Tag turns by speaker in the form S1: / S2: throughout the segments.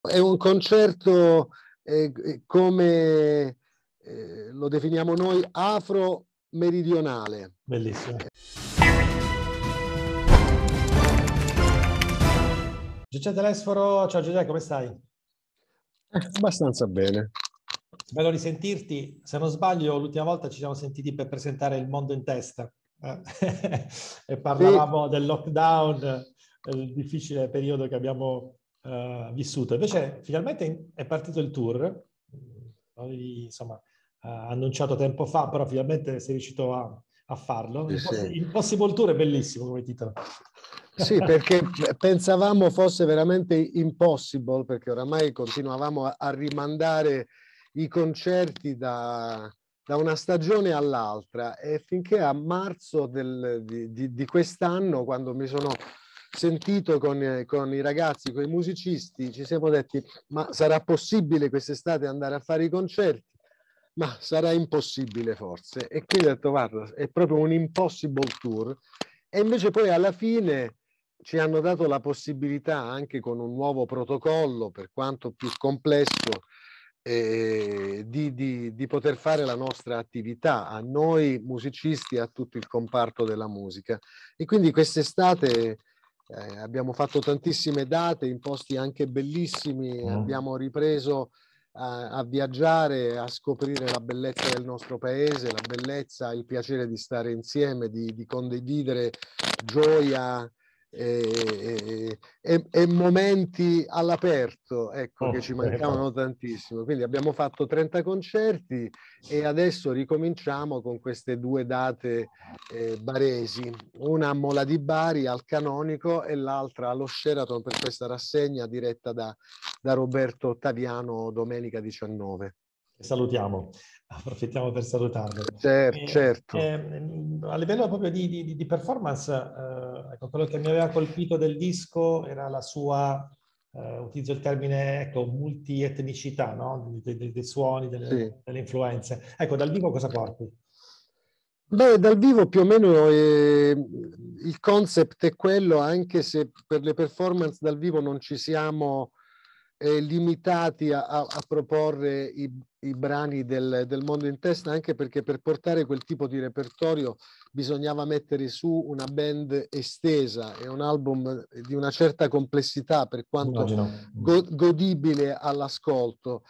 S1: È un concerto come lo definiamo noi, afro-meridionale.
S2: Bellissimo. Giuseppe Telesforo, ciao Giuseppe, come stai?
S1: Abbastanza bene.
S2: Bello risentirti. Se non sbaglio, l'ultima volta ci siamo sentiti per presentare Il Mondo in Testa e
S1: Sì,
S2: parlavamo del lockdown, il difficile periodo che abbiamo vissuto. Invece, finalmente è partito il tour. L'avevi, insomma, annunciato tempo fa, però finalmente sei riuscito a farlo.
S1: sì, sì.
S2: Impossible Tour è bellissimo come titolo.
S1: Sì, perché pensavamo fosse veramente impossible, perché oramai continuavamo a rimandare i concerti da una stagione all'altra, e finché a marzo di quest'anno, quando mi sono sentito con i ragazzi, con i musicisti, ci siamo detti: ma sarà possibile quest'estate andare a fare i concerti? Ma sarà impossibile forse. E quindi ho detto: guarda, è proprio un impossible tour. E invece poi alla fine ci hanno dato la possibilità, anche con un nuovo protocollo, per quanto più complesso, di poter fare la nostra attività, a noi musicisti e a tutto il comparto della musica. E quindi quest'estate abbiamo fatto tantissime date in posti anche bellissimi, abbiamo ripreso a viaggiare, a scoprire la bellezza del nostro paese, la bellezza, il piacere di stare insieme, di condividere gioia e momenti all'aperto, ecco, che ci mancavano tantissimo. Quindi abbiamo fatto 30 concerti e adesso ricominciamo con queste due date baresi, una a Mola di Bari al Canonico e l'altra allo Sheraton per questa rassegna diretta da Roberto Ottaviano domenica 19.
S2: Salutiamo, approfittiamo per salutarlo.
S1: Certo.
S2: A livello proprio di performance, ecco, quello che mi aveva colpito del disco era la sua, utilizzo il termine, ecco, multietnicità, no? Dei suoni,
S1: Sì.
S2: delle influenze. Ecco, dal vivo cosa porti?
S1: Beh, dal vivo più o meno il concept è quello, anche se per le performance dal vivo non ci siamo limitati a proporre i brani del mondo in testa, anche perché per portare quel tipo di repertorio bisognava mettere su una band estesa e un album di una certa complessità, per quanto
S2: Immagino.
S1: godibile all'ascolto.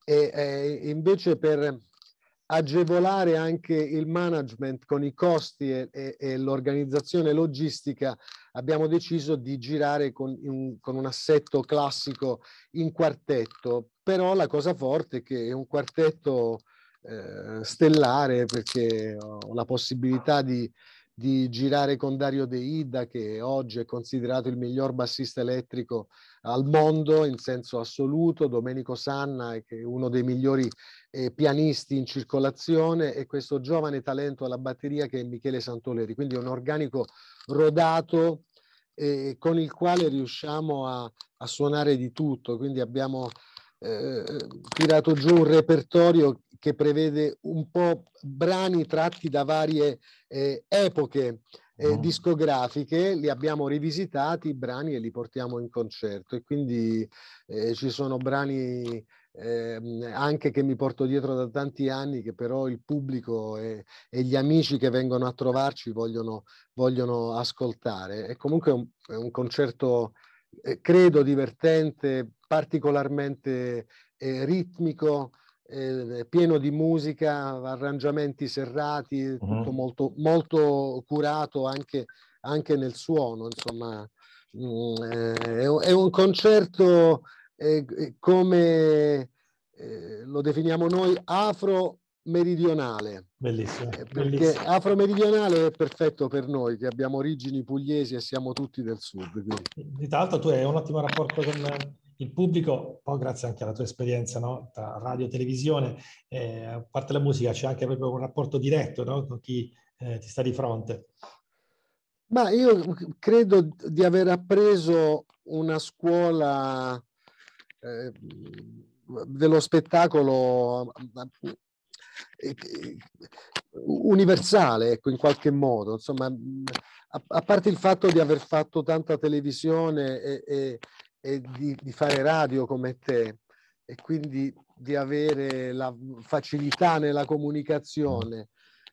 S1: Invece per agevolare anche il management con i costi e l'organizzazione logistica, abbiamo deciso di girare con un assetto classico in quartetto. Però la cosa forte è che è un quartetto stellare, perché ho la possibilità di girare con Dario De Ida, che oggi è considerato il miglior bassista elettrico al mondo in senso assoluto, Domenico Sanna, che è uno dei migliori pianisti in circolazione, e questo giovane talento alla batteria che è Michele Santoleri. Quindi è un organico rodato con il quale riusciamo a suonare di tutto. Quindi abbiamo tirato giù un repertorio che prevede un po' brani tratti da varie epoche discografiche, li abbiamo rivisitati i brani e li portiamo in concerto, e quindi ci sono brani anche che mi porto dietro da tanti anni, che però il pubblico e gli amici che vengono a trovarci vogliono ascoltare. E comunque è un concerto credo divertente, particolarmente ritmico, pieno di musica, arrangiamenti serrati, tutto molto, molto curato anche nel suono. Insomma, è un concerto come lo definiamo noi, afro-meridionale.
S2: Bellissimo,
S1: Perché
S2: bellissimo.
S1: afro-meridionale è perfetto per noi che abbiamo origini pugliesi e siamo tutti del sud. Quindi.
S2: Tra l'altro tu hai un ottimo rapporto con il pubblico, poi grazie anche alla tua esperienza, no? Tra radio e televisione, a parte la musica c'è anche proprio un rapporto diretto, no? Con chi ti sta di fronte.
S1: Ma io credo di aver appreso una scuola dello spettacolo eh, universale, ecco, in qualche modo. Insomma, a parte il fatto di aver fatto tanta televisione e di fare radio come te, e quindi di avere la facilità nella comunicazione.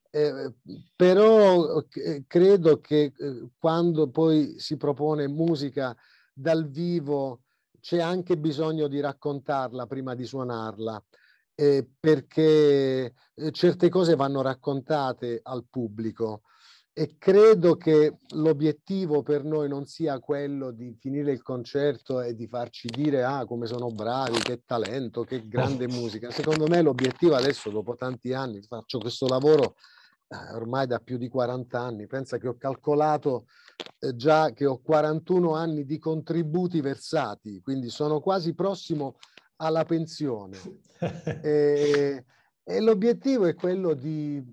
S1: Però credo che quando poi si propone musica dal vivo c'è anche bisogno di raccontarla prima di suonarla, perché certe cose vanno raccontate al pubblico. E credo che l'obiettivo per noi non sia quello di finire il concerto e di farci dire come sono bravi, che talento, che grande musica. Secondo me l'obiettivo adesso, dopo tanti anni, faccio questo lavoro ormai da più di 40 anni, pensa che ho calcolato già che ho 41 anni di contributi versati, quindi sono quasi prossimo alla pensione. E l'obiettivo è quello di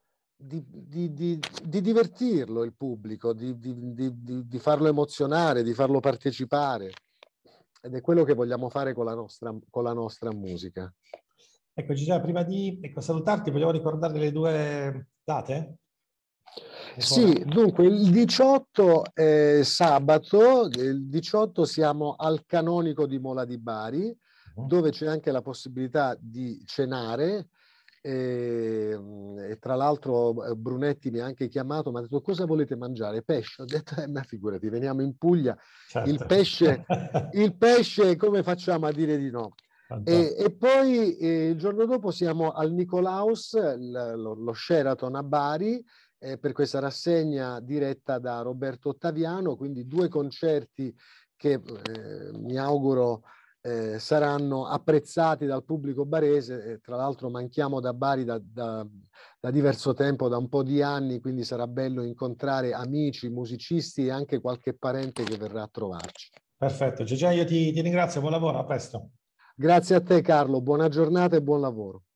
S1: divertirlo il pubblico, di farlo emozionare, di farlo partecipare, ed è quello che vogliamo fare con la nostra musica.
S2: Ecco, Giuseppe, prima di salutarti, vogliamo ricordare le 2 date?
S1: Sì, dunque il 18 è sabato, il 18 siamo al Canonico di Mola di Bari, dove c'è anche la possibilità di cenare. E tra l'altro Brunetti mi ha anche chiamato, mi ha detto: cosa volete mangiare? Pesce? Ho detto: ma figurati, veniamo in Puglia, certo. il pesce come facciamo a dire di no? E poi il giorno dopo siamo al Nicolaus, lo Sheraton a Bari, per questa rassegna diretta da Roberto Ottaviano, quindi 2 concerti che mi auguro saranno apprezzati dal pubblico barese. Tra l'altro manchiamo da Bari da diverso tempo, da un po' di anni, quindi sarà bello incontrare amici, musicisti e anche qualche parente che verrà a trovarci.
S2: Perfetto, Giuseppe, io ti ringrazio, buon lavoro, a presto.
S1: Grazie a te Carlo, buona giornata e buon lavoro.